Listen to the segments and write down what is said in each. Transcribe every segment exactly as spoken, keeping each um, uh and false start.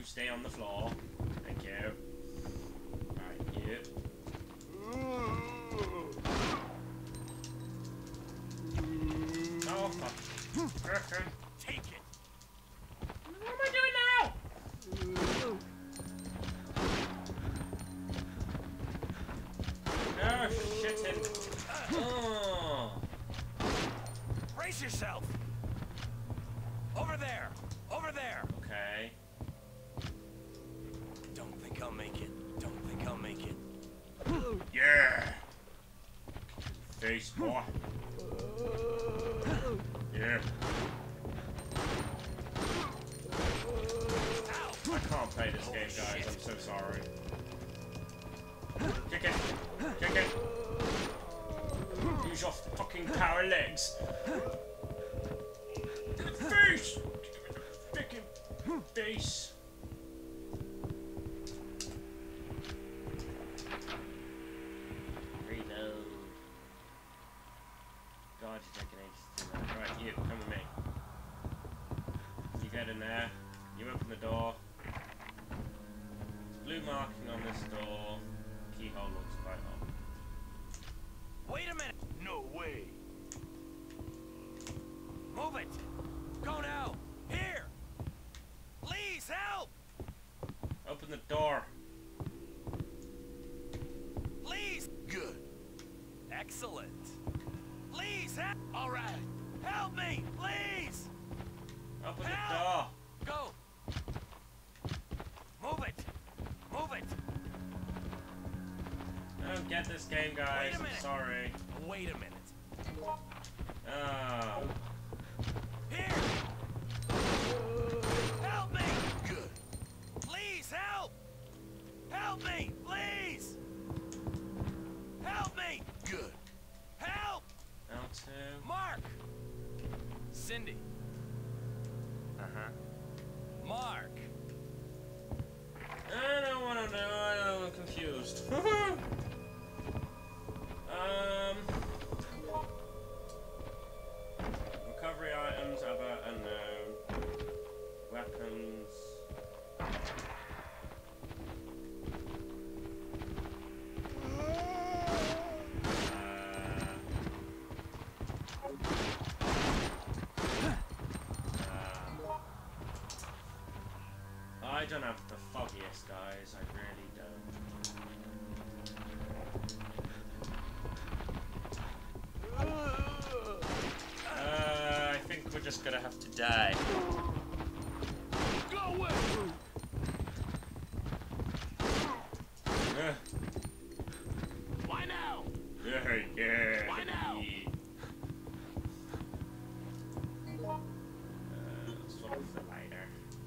You stay on the floor. Thank you. Right, you. Oh, fuck. Take it. What am I doing now? Oh, shit him. Oh. Brace yourself. Over there. Over there. Okay. Don't think I'll make it. Don't think I'll make it. Yeah. Face, boy. Yeah. I can't play this game, guys. I'm so sorry. Kick it. Kick it. Use your fucking power legs. To the face. Freaking face. Reload. God, you're taking ages to do that. Right, you, come with me. You get in there. You open the door. Blue marking on this door. Keyhole looks quite odd. Wait a minute. No way. Move it. Go now. Here. Please help. Open the door. Please. Good. Excellent. Please help. All right. Help me, please. Open Help. the door. Go. Move it. Move it. I don't get this game, guys. Wait a I'm minute. sorry. Wait a minute. Oh. Here. Help me. Good. Please help. Help me, please. Help me. Good. Help. L two. Mark. Cindy. Uh-huh. Mark. I don't want to know. I'm confused. um. Recovery items, other unknown. Weapons. I don't have the foggiest, guys. I really don't. Uh, I think we're just gonna have to die. Go away. Uh, Why now? yeah, yeah. Why now? Uh, sort of the lighter.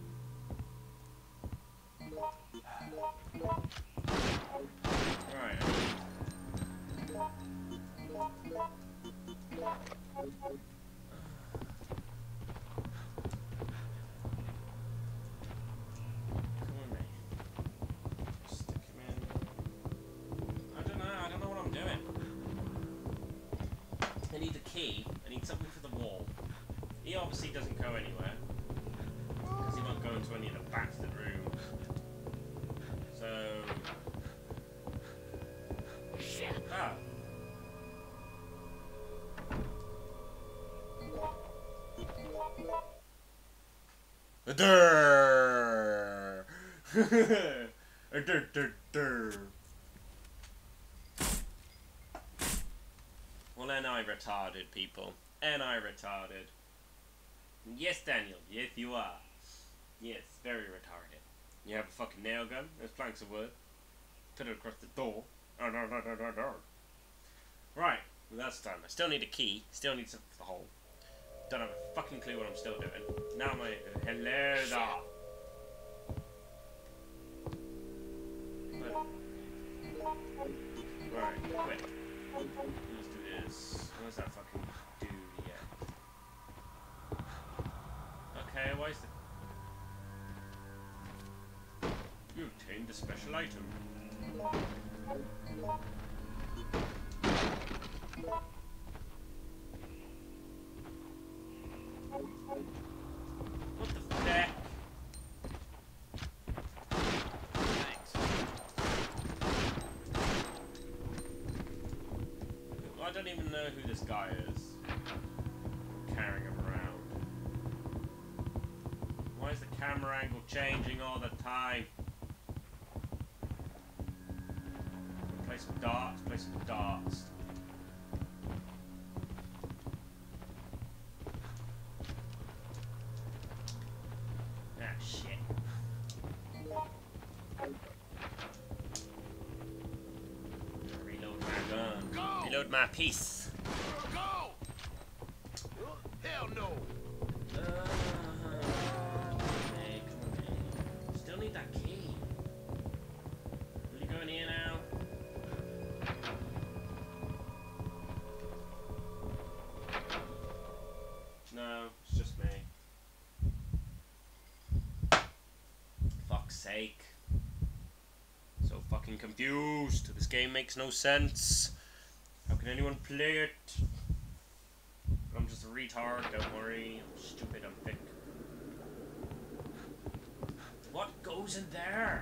Right. Come on, mate. Stick him in. I don't know. I don't know what I'm doing. I need the key. I need something for the wall. He obviously doesn't go anywhere. Because he won't go into any of the bastard rooms. So... Ah. A dur. A dur dur dur. Well, and I retarded, people. And I retarded. Yes, Daniel. Yes, you are. Yes, very retarded. You have a fucking nail gun. There's planks of wood. Put it across the door. Oh, no, no, no, no, no. Right. Well, that's done. I still need a key. Still need something for the hole. Don't have a fucking clue what I'm still doing. Now my... Uh, hello there. Right, quick. Let's do this. What does that fucking do yet? Okay, why is the... You obtained a special item. What the heck? don't even know who this guy is. I'm carrying him around. Why is the camera angle changing all the time? Play some darts, play some darts. Ah, shit. Reload my gun. Go! Reload my piece. Go! Hell no! Uh, hey, come on, man. Still need that key. Will you go in here now? No, it's just me. Fuck's sake. So fucking confused. This game makes no sense. How can anyone play it? I'm just a retard, don't worry. I'm stupid, I'm thick. What goes in there?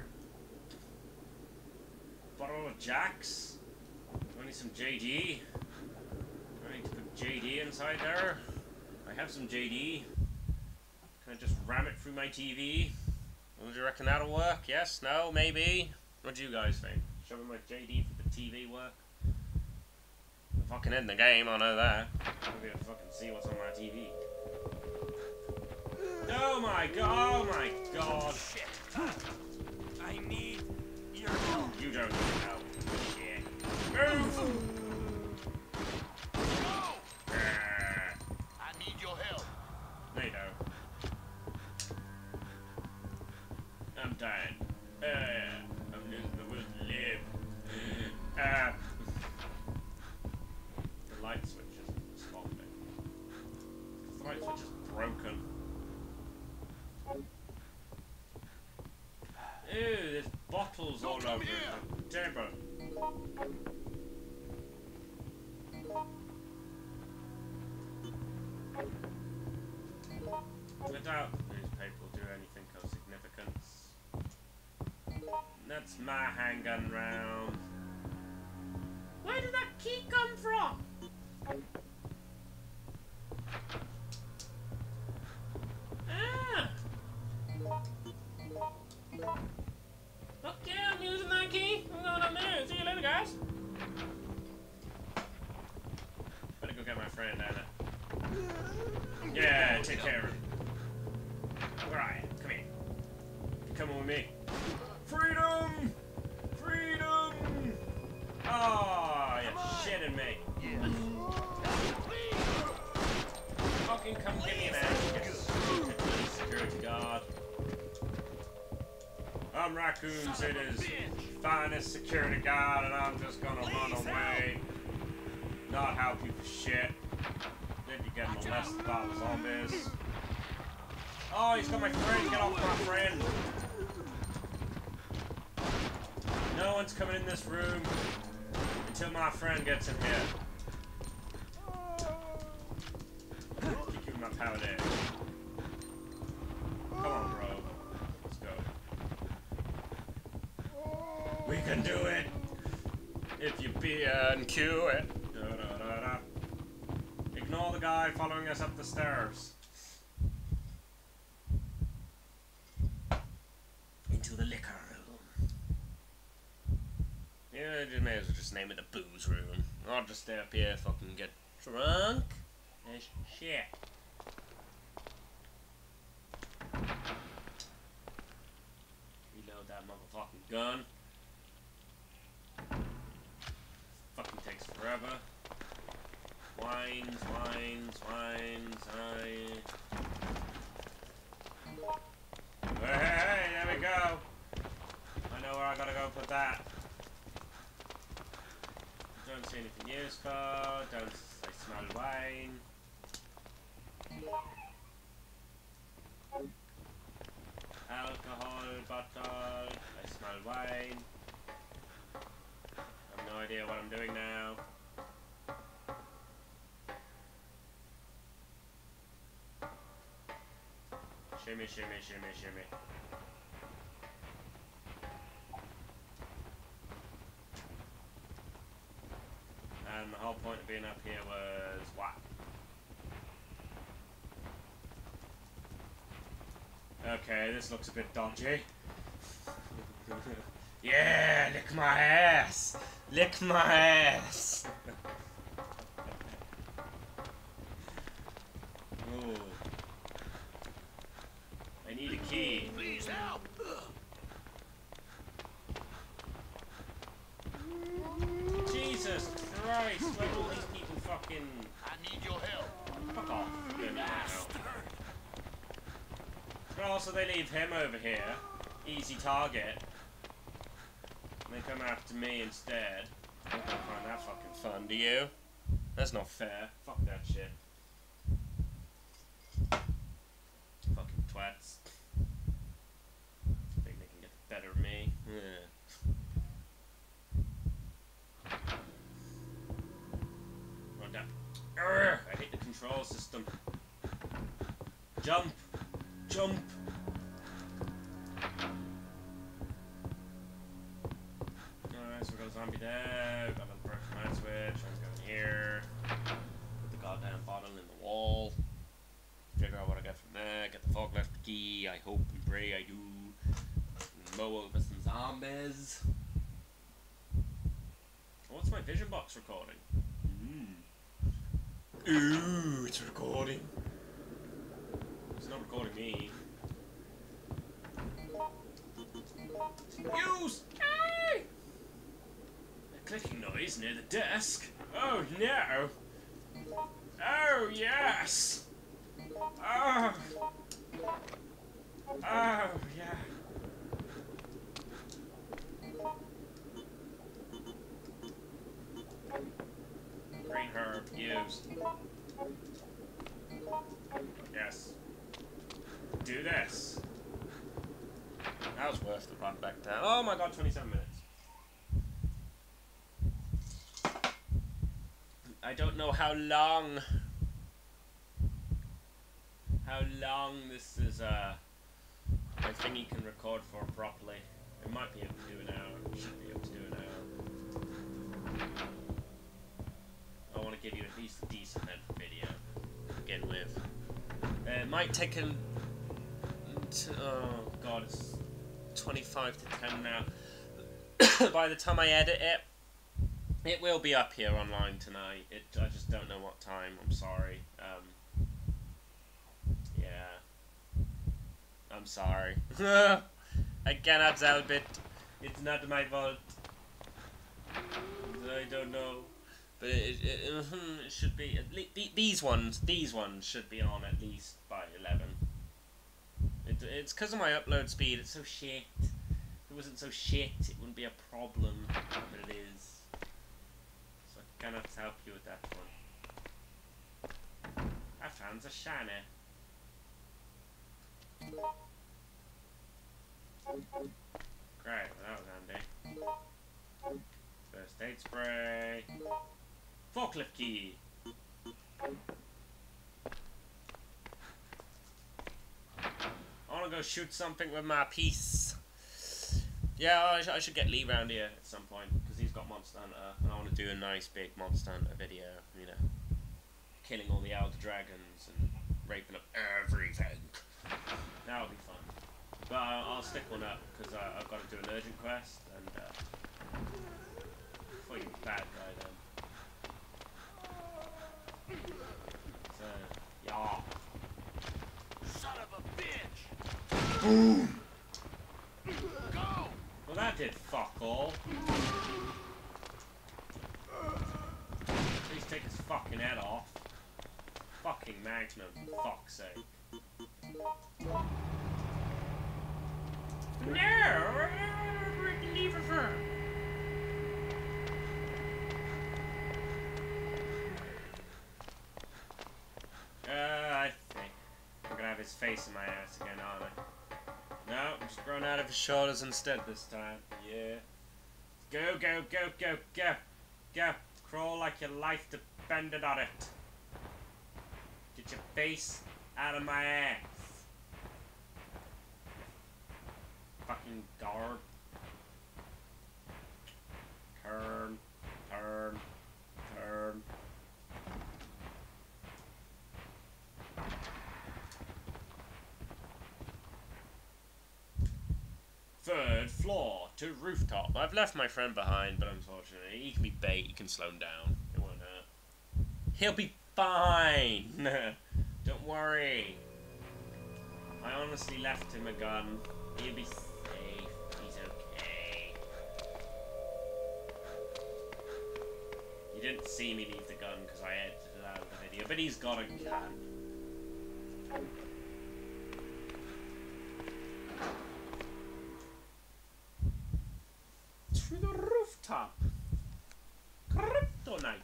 Bottle of Jack's? Do I need some J D? Do I need to put J D inside there? I have some J D. Can I just ram it through my T V? Well, do you reckon that'll work? Yes? No? Maybe? What do you guys think? Showing my J D for the T V work? I'm fucking in the game, I know that. Maybe I'll fucking see what's on my T V. Oh my god, oh my god. Shit! I need your help. You don't need help. Shit. Move! Go! Ah, I need your help. no you don't. I'm dying. Uh, I'm losing the will to live. Ah. The light switch isn't responding. The light switch is broken. Ew, there's bottles Don't all come over here. the table. I doubt the newspaper will do anything of significance. That's my handgun round. Where did that key come from? Ah! Okay, I'm using that key. I'm going up there. See you later, guys. Better go get my friend, Anna. Yeah, take care of him. Where are you? Come here. You coming with me? Freedom! Freedom! Oh, you're shitting me. Yes. Fucking come get me, man. You stupid little security guard. I'm Raccoon City's finest security guard, and I'm just gonna run away. Not help you for shit. Then you get molested by the zombies. Oh, he's got my friend. Get off my friend. No one's coming in this room until my friend gets in here. Kick you in my powder. Come on, bro. Let's go. We can do it if you be and cue it. Da, da, da, da. Ignore the guy following us up the stairs. Into the liquor room. Yeah, you may as well just name it the booze room. I'll just stay up here, fucking get drunk as shit. Reload that motherfucking gun. Fucking takes forever. Wines, wines, wines, I... Hey, hey, hey, there we go. I know where I gotta go put that. Don't see anything useful. Don't I smell wine. Alcohol bottle. I smell wine. I have no idea what I'm doing now. Shimmy, shimmy, shimmy, shimmy. And the whole whole point of being up here was what? Okay, this looks a bit dodgy. Yeah, lick my ass! Lick my ass! Oh. I need a key. Please help! Jesus Christ, where are all these people fucking... I need your help. Fuck off. You don't need my help. But also they leave him over here. Easy target. And they come after me instead. I don't find that fucking fun, do you? That's not fair. Fuck that shit. Fucking twats. Think they can get the better of me. Yeah. Run down. Urgh, I hate the control system. Jump! Jump! Alright, so we got a zombie there, got a broken light switch, I'm going here. Put the goddamn bottle in the wall. Figure out what I get from there, get the forklift key, I hope and pray I do. And mow over some zombies. What's my vision box recording? Mm. Ooh, it's recording. It's not recording me. Use! Ah! A clicking noise near the desk. Oh no! Oh yes! Oh! Oh yeah! Green herb, use. Yes. Do this. That was worth the run back down. Oh my god, twenty-seven minutes. I don't know how long how long this is uh my thingy can record for properly. It might be able to do an hour. It should be able to do an hour. I want to give you at least a decent length video to begin with. Uh, it might take a oh god, it's twenty-five to ten now. By the time I edit it, it will be up here online tonight. It, I just don't know what time. I'm sorry. Um, yeah. I'm sorry. I cannot help it. It's not my fault. I don't know. But it, it, it, it should be, at least, these ones, these ones should be on at least by eleven. It, it's because of my upload speed, it's so shit. If it wasn't so shit, it wouldn't be a problem, but it is. So I cannot help you with that one. I found a shiny. Great, well that was handy. First aid spray. Forklift key. I want to go shoot something with my piece. Yeah, I, sh I should get Lee round here at some point, because he's got Monster Hunter, and I want to do a nice big Monster Hunter video, you know. Killing all the Elder Dragons and raping up everything. That'll be fun. But I'll, I'll stick one up, because uh, I've got to do an urgent quest, and uh, before you're a bad guy then. So, yeah. Son of a bitch! Boom! Go! Well, that did fuck all. Please take his fucking head off. Fucking Magnum, for fuck's sake. No! Leave her. Uh, I think I'm gonna have his face in my ass again, aren't I? No, I'm just growing out of his shoulders instead this time. Yeah. Go, go, go, go, go. Go. Crawl like your life depended on it. Get your face out of my ass. Fucking garb. Turn. Turn. Turn. got to rooftop. I've left my friend behind, but unfortunately, he can be bait. He can slow him down. It won't hurt. He'll be fine. Don't worry. I honestly left him a gun. He'll be safe. He's okay. You didn't see me leave the gun because I edited it out of the video, but he's got a gun. To the rooftop. Kryptonite.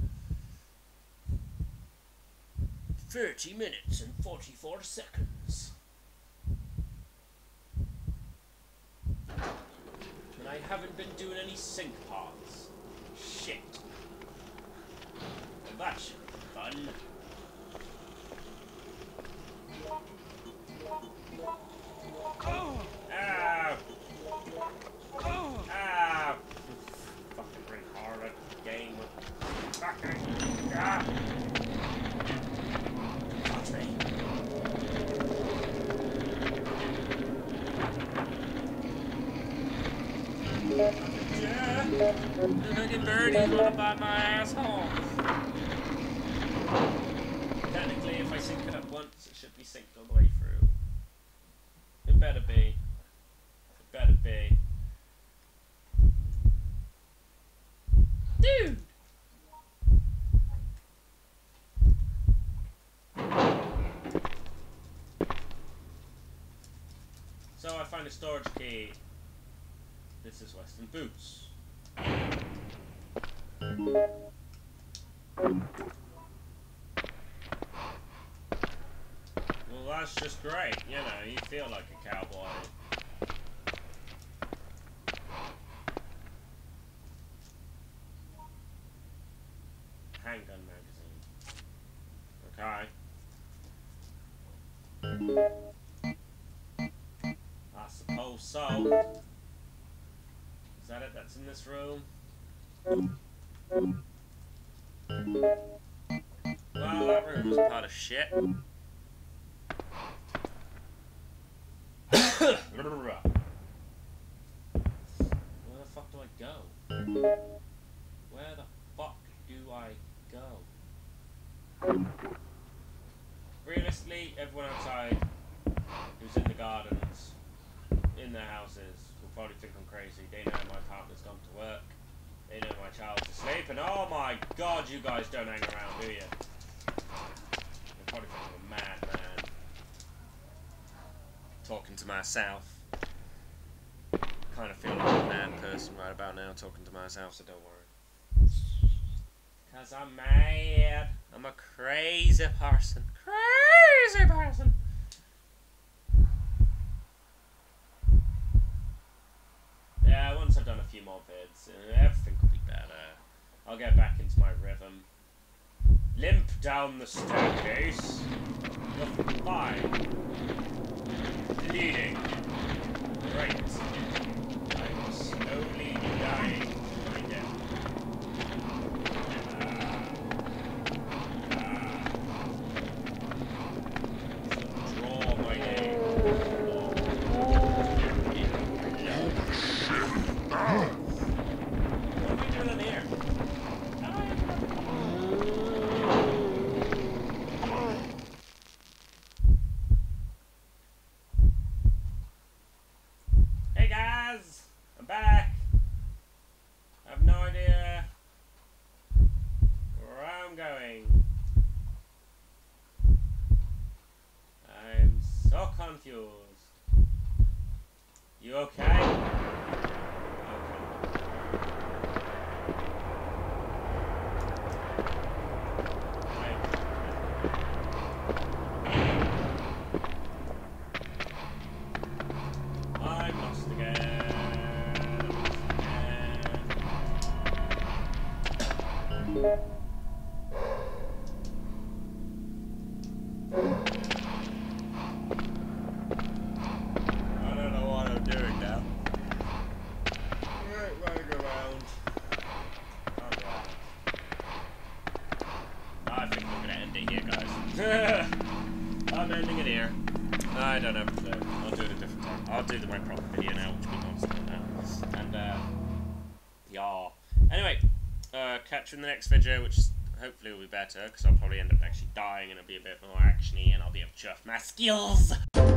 Thirty minutes and forty-four seconds. And I haven't been doing any sync parts. Shit. That should be fun. Ow! Ow! Fucking pretty hard at the game with fucking ah! Touch me. Yeah! The fucking birdies wanna bite my asshole. Technically, if I sync it up once, it should be synced all the way through. It better be. It better be. Dude! So I find a storage key. This is Western Boots. Well, that's just great. You know, you feel like a cowboy. Handgun magazine. Okay. I suppose so. Is that it? That's in this room? Well, that room is part of shit. Where the fuck do I go? Where the fuck do I go? Realistically, everyone outside who's in the gardens, in their houses, will probably think I'm crazy. They know my partner's gone to work. They know my child's asleep, and oh my god, you guys don't hang around, do you? They probably think I'm a madman. Talking to myself. Kind of feel like a mad person right about now, talking to myself, so don't worry. Cause I'm mad. I'm a crazy person. Crazy person. Yeah, once I've done a few more vids, uh, everything will be better. I'll get back into my rhythm. Limp down the staircase. You're fine. Bleeding. Great. I'm slowly dying. Right down. Draw my name. What are we doing in here? Hey guys! I'm back! I have no idea where I'm going. I'm so confused. You okay? Okay. I'm lost again. I don't know what I'm doing now. Right, running around. Alright. I think we're gonna end it here, guys. I'm ending it here. I don't have a clue. I'll do it a different time. I'll do the my proper video now, which will be non-stop now. And, uh, yeah. Anyway, uh, catch you in the next video, which hopefully will be better, because I'll probably end up actually dying and it'll be a bit more actiony, and I'll be able to show off my skills.